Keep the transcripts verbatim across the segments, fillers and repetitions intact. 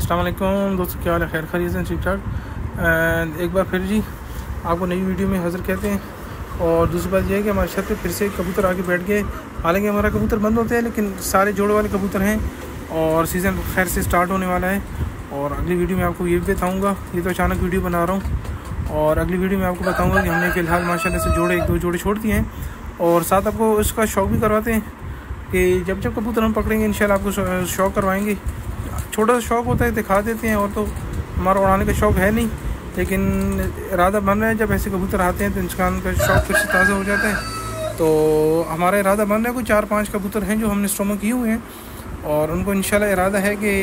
अस्सलाम वालेकुम दोस्तों, क्या हाल है? खैर खैरियत से ठीक ठाक। एक बार फिर जी आपको नई वीडियो में हाज़िर कहते हैं। और दूसरी बात यह है कि हमारे छत पे फिर से कबूतर आके बैठ गए। हालांकि हमारा कबूतर बंद होते हैं, लेकिन सारे जोड़े वाले कबूतर हैं और सीज़न खैर से स्टार्ट होने वाला है। और अगली वीडियो में आपको ये भी बताऊँगा। ये तो अचानक वीडियो बना रहा हूँ और अगली वीडियो में आपको बताऊँगा कि हमने फ़िलहाल माशाल्लाह से जोड़े एक दो जोड़े छोड़ दिए हैं। और साथ आपको उसका शौक़ भी करवाते हैं कि जब जब कबूतर हम पकड़ेंगे इंशाल्लाह आपको शौक़ करवाएंगे। छोटा सा शौक़ होता है, दिखा देते हैं, और तो हमारा उड़ाने का शौक़ है नहीं, लेकिन इरादा बन रहा है जब ऐसे कबूतर आते हैं तो इंसान का शौक़ फिर से ताज़ा हो जाता है। तो हमारा इरादा बन रहा है, कोई चार पांच कबूतर हैं जो हमने स्टॉक किए हुए हैं और उनको इंशाल्लाह इरादा है कि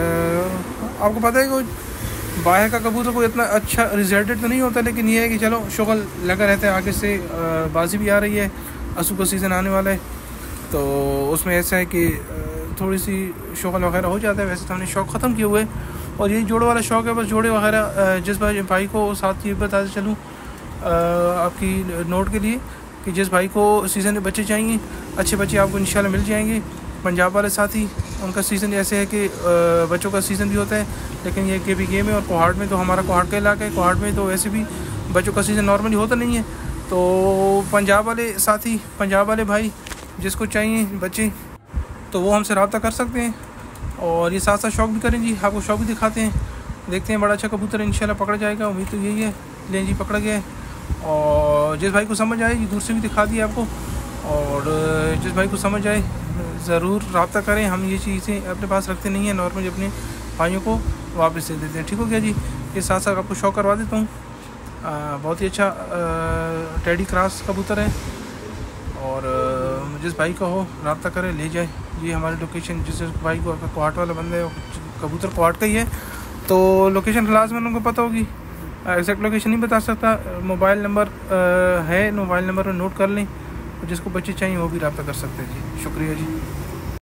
आपको पता है कि बाहर का कबूतर कोई इतना अच्छा रिजल्टेड तो नहीं होता, लेकिन ये है कि चलो शुगल लगा रहता है। आगे से बाजी भी आ रही है, असू का सीज़न आने वाला है, तो उसमें ऐसा है कि थोड़ी सी शौक़ वगैरह हो जाता है। वैसे तो हमने शौक़ ख़त्म किए हुए और यही जोड़े वाला शौक़ है, बस जोड़े वगैरह। जिस भाई भाई को साथ ये बताते चलूँ आपकी नोट के लिए कि जिस भाई को सीज़न में बच्चे चाहिए, अच्छे बच्चे आपको इंशाल्लाह मिल जाएंगे। पंजाब वाले साथी, उनका सीज़न ऐसे है कि बच्चों का सीज़न भी होता है, लेकिन ये के भी गेम है। और कोहाट में तो हमारा कोहाट का इलाका है, कोहाट में तो वैसे भी बच्चों का सीज़न नॉर्मली होता नहीं है। तो पंजाब वाले साथी, पंजाब वाले भाई जिसको चाहिए बच्चे, तो वो हमसे रब्ता कर सकते हैं। और ये साथ साथ शौक़ भी करें जी, आपको शौक़ भी दिखाते हैं। देखते हैं बड़ा अच्छा कबूतर इंशाल्लाह पकड़ा जाएगा, उम्मीद तो यही है। लें जी, पकड़ा गया है। और जिस भाई को समझ आए, दूर से भी दिखा दिया आपको, और जिस भाई को समझ आए ज़रूर रब्ता करें। हम ये चीज़ें अपने पास रखते नहीं हैं, नॉर्मली अपने भाइयों को वापस दे देते हैं। ठीक हो गया जी। ये साथ साथ आपको शौक़ करवा देता हूँ। बहुत ही अच्छा टेडी क्रॉस कबूतर है, और जिस भाई का हो रब्ता करें, ले जाए। ये हमारी लोकेशन, जिस भाई को कोहाट वाला बंदा है, कबूतर कोहाट का ही है, तो लोकेशन लाजमन उनको पता होगी। एग्जैक्ट लोकेशन नहीं बता सकता, मोबाइल नंबर है, मोबाइल नंबर नोट कर लें, जिसको बच्चे चाहिए वो भी रब्ता कर सकते हैं जी। शुक्रिया जी।